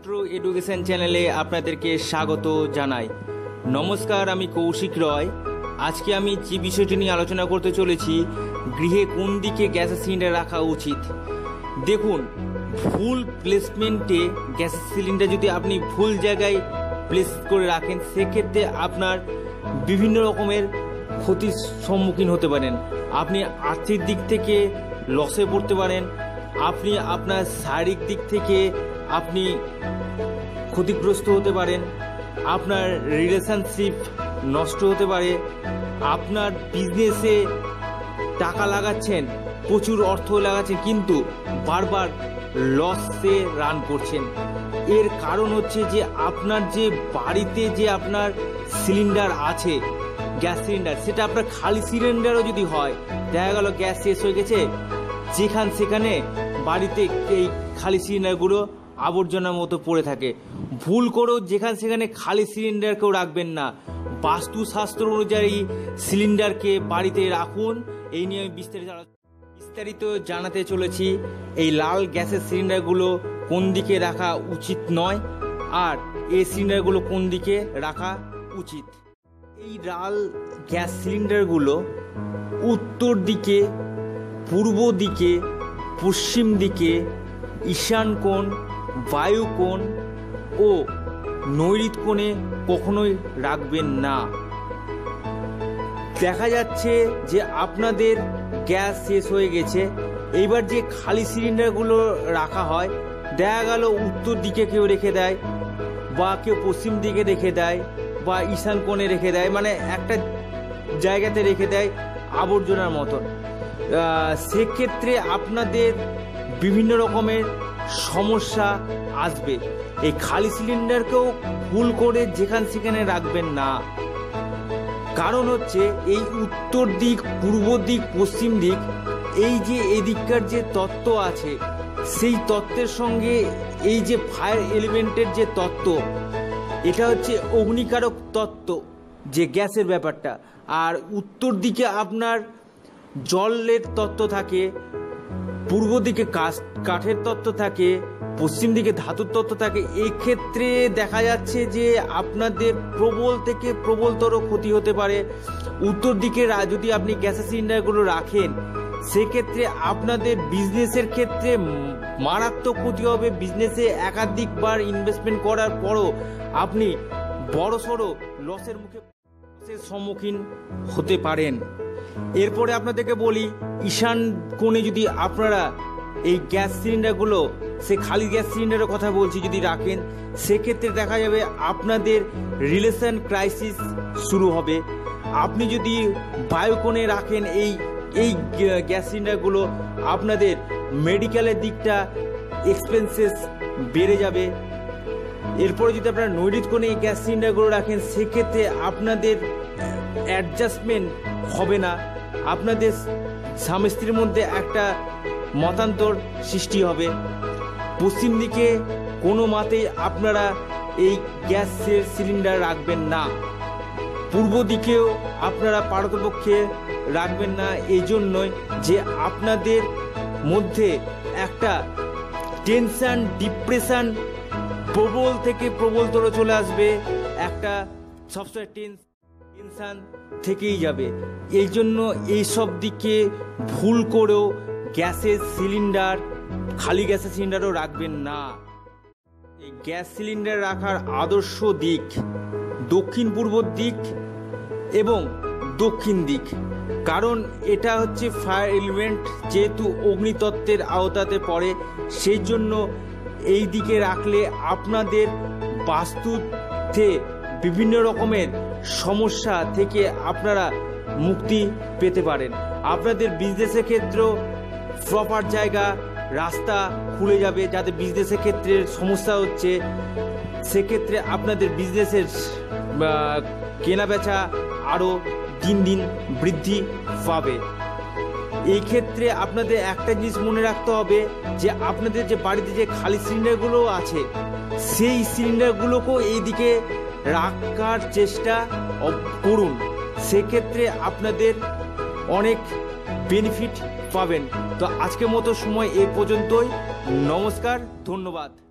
Metro education চ্যানেলে আপনাদেরকে স্বাগত জানাই। নমস্কার, আমি কৌশিক রয়। আজকে আমি যে বিষয়টি নিয়ে আলোচনা করতে চলেছি, গৃহে কোন দিকে গ্যাস সিলিন্ডার রাখা উচিত। দেখুন, ভুল প্লেসমেন্টে গ্যাস সিলিন্ডার যদি আপনি ভুল জায়গায় প্লেস করে রাখেন, সেক্ষেত্রে আপনার বিভিন্ন রকমের ক্ষতির সম্মুখীন হতে পারেন। আপনি আর্থিক দিক থেকে লসে পড়তে পারেন, আপনি আপনার শারীরিক দিক থেকে আপনি ক্ষতিগ্রস্ত হতে পারেন, আপনার রিলেশনশিপ নষ্ট হতে পারে, আপনার বিজনেসে টাকা লাগাচ্ছেন, প্রচুর অর্থ লাগাচ্ছেন, কিন্তু বারবার লসে রান করছেন। এর কারণ হচ্ছে যে আপনার যে বাড়িতে যে আপনার সিলিন্ডার আছে, গ্যাস সিলিন্ডার, সেটা আপনার খালি সিলিন্ডারও যদি হয়, দেখা গেল গ্যাস শেষ হয়ে গেছে, সেখানে বাড়িতে এই খালি সিলিন্ডারগুলো আবর্জনার মতো পড়ে থাকে। ভুল করেও সেখানে খালি সিলিন্ডারকেও রাখবেন না। বাস্তুশাস্ত্র অনুযায়ী সিলিন্ডারকে বাড়িতে রাখুন। এই নিয়ে আমি বিস্তারিত জানাতে চলেছি। এই লাল গ্যাসের সিলিন্ডারগুলো কোন দিকে রাখা উচিত নয়, আর এই সিলিন্ডারগুলো কোন দিকে রাখা উচিত। এই লাল গ্যাস সিলিন্ডারগুলো উত্তর দিকে, পূর্ব দিকে, পশ্চিম দিকে, ঈশান কোণ, বায়ু কোণ ও নৈঋত কোণে কখনোই রাখবেন না। দেখা যাচ্ছে যে আপনাদের গ্যাস শেষ হয়ে গেছে, এইবার যে খালি সিলিন্ডারগুলো রাখা হয়, দেখা গেল উত্তর দিকে কেউ রেখে দেয়, বা কেউ পশ্চিম দিকে রেখে দেয়, বা ঈশান কোণে রেখে দেয়, মানে একটা জায়গাতে রেখে দেয় আবর্জনার মতন। সেক্ষেত্রে আপনাদের বিভিন্ন রকমের সমস্যা আসবে। এই খালি সিলিন্ডারকেও ভুল করে সেখানে রাখবেন না। কারণ হচ্ছে এই উত্তর দিক, পূর্ব দিক, পশ্চিম দিক, এই যে এদিককার যে তত্ত্ব আছে, সেই তত্ত্বের সঙ্গে এই যে ফায়ার এলিমেন্টের যে তত্ত্ব, এটা হচ্ছে অগ্নিকারক তত্ত্ব, যে গ্যাসের ব্যাপারটা। আর উত্তর দিকে আপনার জলের তত্ত্ব থাকে, পূর্ব দিকে কাঠের তত্ত্ব থাকে, পশ্চিম দিকে ধাতুর তত্ত্ব থাকে। এই ক্ষেত্রে দেখা যাচ্ছে যে আপনাদের প্রবল থেকে প্রবলতর ক্ষতি হতে পারে। উত্তর দিকে যদি আপনি গ্যাসের সিলিন্ডারগুলো রাখেন, সেক্ষেত্রে আপনাদের বিজনেসের ক্ষেত্রে মারাত্মক ক্ষতি হবে। বিজনেসে একাধিকবার ইনভেস্টমেন্ট করার পরও আপনি বড়সড় লসের সম্মুখীন হতে পারেন। এরপরে আপনাদেরকে বলি, ঈশান কোণে যদি আপনারা এই গ্যাস সিলিন্ডারগুলো, সে খালি গ্যাস সিলিন্ডারের কথা বলছি, যদি রাখেন, সেক্ষেত্রে দেখা যাবে আপনাদের রিলেশন ক্রাইসিস শুরু হবে। আপনি যদি বায়ু কোণে রাখেন এই গ্যাস সিলিন্ডারগুলো, আপনাদের মেডিকেলের দিকটা এক্সপেন্সেস বেড়ে যাবে। এরপরে যদি আপনারা নৈঋত কোণে এই গ্যাস সিলিন্ডারগুলো রাখেন, সেক্ষেত্রে আপনাদের অ্যাডজাস্টমেন্ট হবে না, আপনাদের স্বামী স্ত্রীর মধ্যে একটা মতান্তর সৃষ্টি হবে। পশ্চিম দিকে কোনো মতেই আপনারা এই গ্যাসের সিলিন্ডার রাখবেন না। পূর্ব দিকেও আপনারা পারতপক্ষে রাখবেন না, এই জন্যই যে আপনাদের মধ্যে একটা টেনশন, ডিপ্রেশন প্রবল থেকে প্রবলতর চলে আসবে, একটা সবসময় টেনশন থেকেই যাবে। এই জন্য এইসব দিকে ভুল করেও গ্যাসের সিলিন্ডার, খালি গ্যাসের সিলিন্ডারও রাখবেন না। এই গ্যাস সিলিন্ডার রাখার আদর্শ দিক দক্ষিণ পূর্ব দিক এবং দক্ষিণ দিক। কারণ এটা হচ্ছে ফায়ার এলিমেন্ট, যেহেতু অগ্নিতত্ত্বের আওতাতে পড়ে, সেই জন্য এই দিকে রাখলে আপনাদের বাস্তুতে বিভিন্ন রকমের সমস্যা থেকে আপনারা মুক্তি পেতে পারেন। আপনাদের বিজনেসের ক্ষেত্রেও প্রপার জায়গা, রাস্তা খুলে যাবে। যাতে বিজনেসের ক্ষেত্রে সমস্যা হচ্ছে, সেক্ষেত্রে আপনাদের বিজনেসের কেনা বেচা আরও দিন দিন বৃদ্ধি পাবে। এই ক্ষেত্রে আপনাদের একটা জিনিস মনে রাখতে হবে, যে আপনাদের যে বাড়িতে যে খালি সিলিন্ডারগুলো আছে, সেই সিলিন্ডারগুলোকেও এইদিকে রাখার চেষ্টা করুন। সেক্ষেত্রে আপনাদের অনেক বেনিফিট পাবেন। তো আজকের মতো সময় এই পর্যন্তই। নমস্কার, ধন্যবাদ।